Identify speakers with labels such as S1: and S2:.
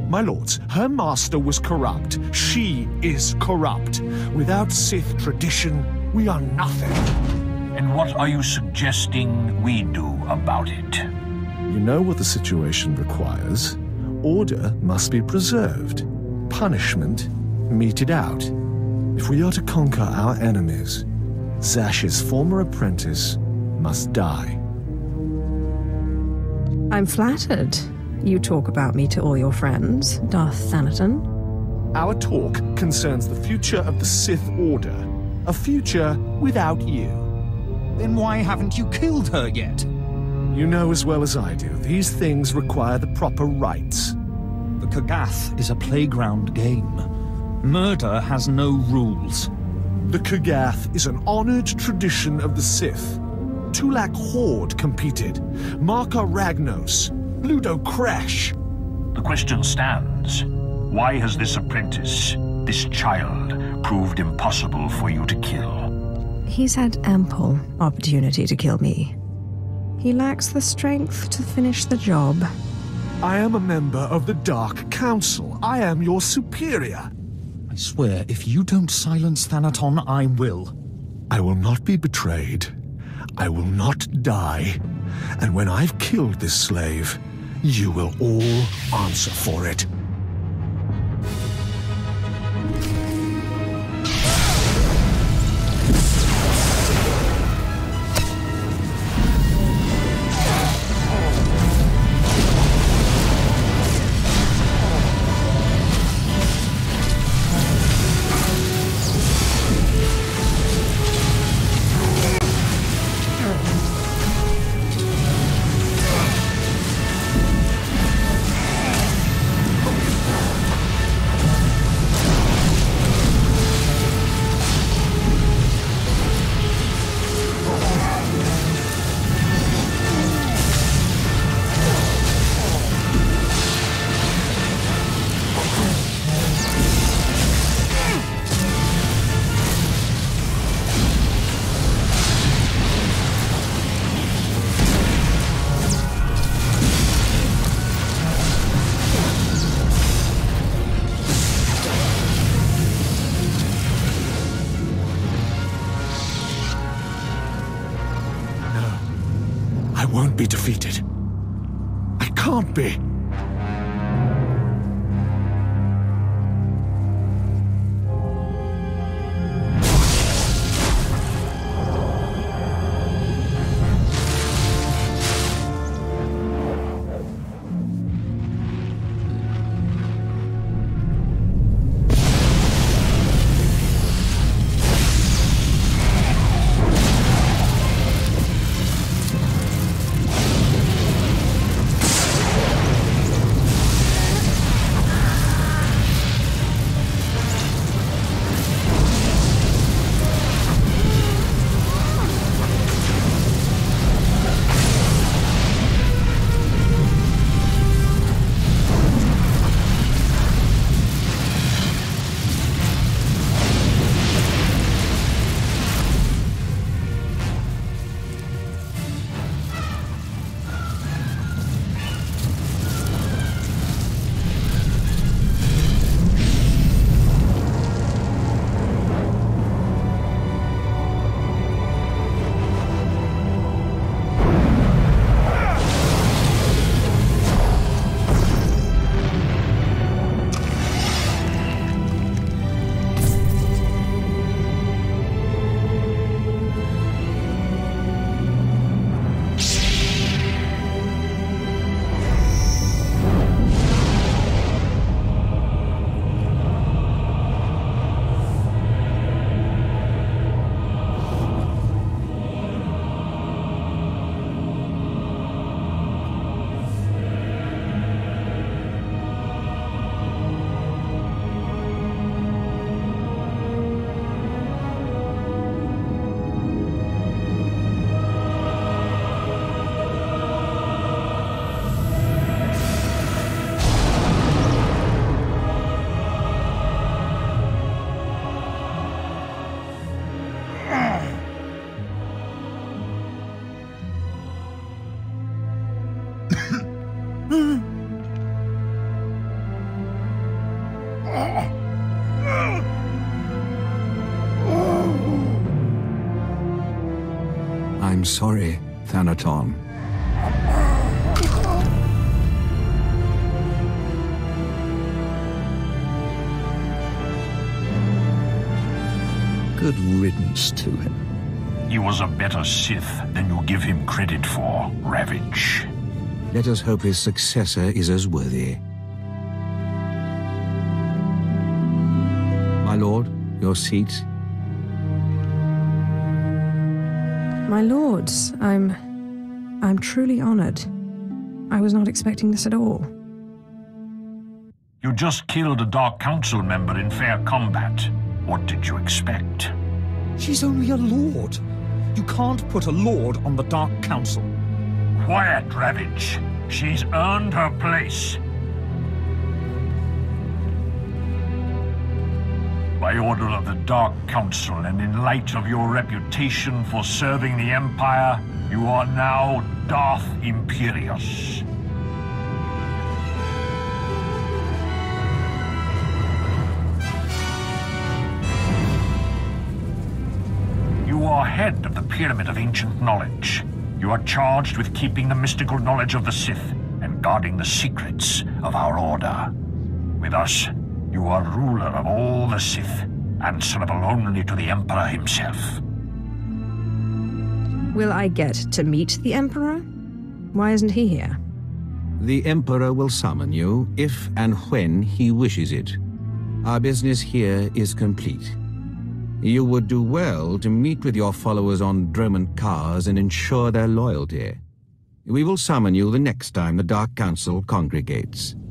S1: My lords, her master was corrupt. She is corrupt. Without Sith tradition, we are nothing.
S2: And what are you suggesting we do about it?
S1: You know what the situation requires. Order must be preserved. Punishment meted out. If we are to conquer our enemies, Zash's former apprentice must die.
S3: I'm flattered. You talk about me to all your friends, Darth Thanaton.
S1: Our talk concerns the future of the Sith Order. A future without you.
S4: Then why haven't you killed her yet?
S1: You know as well as I do, these things require the proper rites.
S4: The Kagath is a playground game. Murder has no rules.
S1: The Kagath is an honored tradition of the Sith. Tulak Horde competed. Marka Ragnos. Ludo Crash.
S2: The question stands. Why has this apprentice, this child, proved impossible for you to kill?
S3: He's had ample opportunity to kill me. He lacks the strength to finish the job.
S1: I am a member of the Dark Council. I am your superior.
S4: I swear, if you don't silence Thanaton, I will.
S1: I will not be betrayed. I will not die. And when I've killed this slave, you will all answer for it. I won't be defeated. I can't be.
S5: I'm sorry, Thanaton. Good riddance to him.
S2: He was a better Sith than you give him credit for, Ravage.
S5: Let us hope his successor is as worthy. My lord, your seat.
S3: My lords, I'm truly honored. I was not expecting this at all.
S2: You just killed a Dark Council member in fair combat. What did you expect?
S4: She's only a lord. You can't put a lord on the Dark Council.
S2: Quiet, Ravage. She's earned her place. By order of the Dark Council and in light of your reputation for serving the Empire, you are now Darth Imperius. You are head of the Pyramid of Ancient Knowledge. You are charged with keeping the mystical knowledge of the Sith and guarding the secrets of our order. With us, you are ruler of all the Sith, answerable only to the Emperor himself.
S3: Will I get to meet the Emperor? Why isn't he here?
S5: The Emperor will summon you if and when he wishes it. Our business here is complete. You would do well to meet with your followers on Dromund Kaas and ensure their loyalty. We will summon you the next time the Dark Council congregates.